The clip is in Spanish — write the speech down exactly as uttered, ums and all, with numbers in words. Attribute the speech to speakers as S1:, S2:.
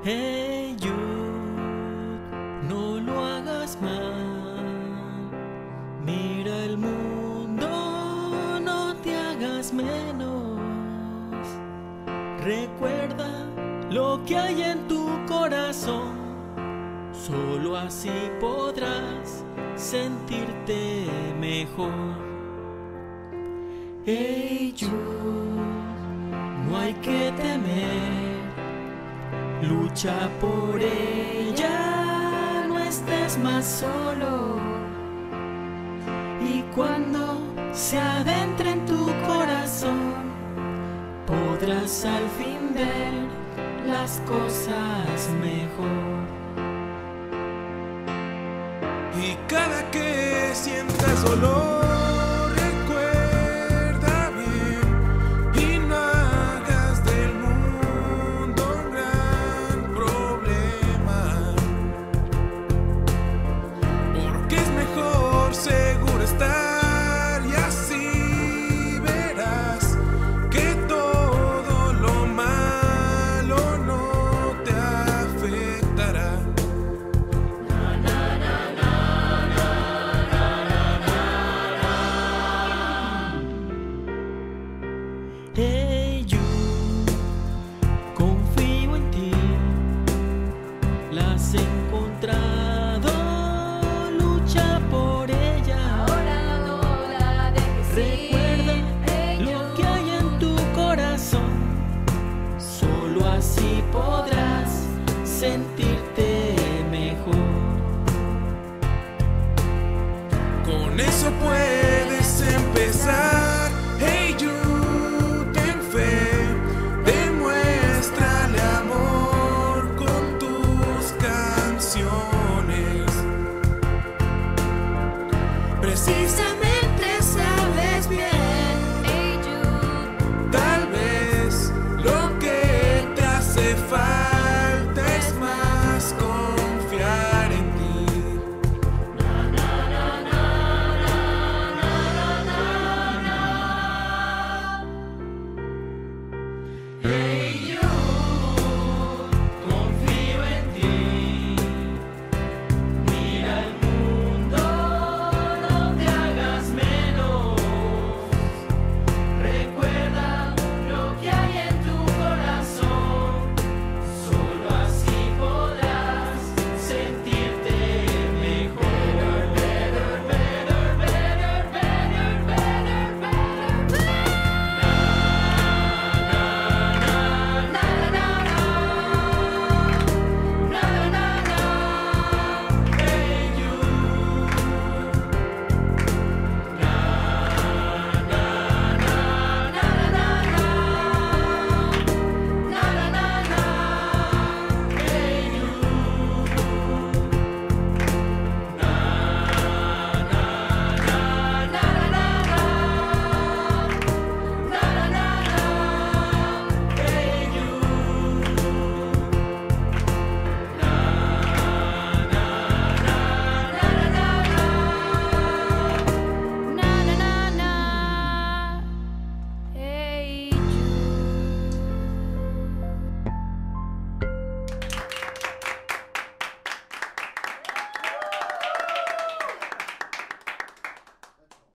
S1: Hey Jude, no lo hagas mal. Mira el mundo, no te hagas menos. Recuerda lo que hay en tu corazón. Solo así podrás sentirte mejor. Hey Jude, no hay que temer. Lucha por ella, no estés más solo. Y cuando se adentre en tu corazón, podrás al fin ver las cosas mejor.
S2: Y cada que sientas dolor,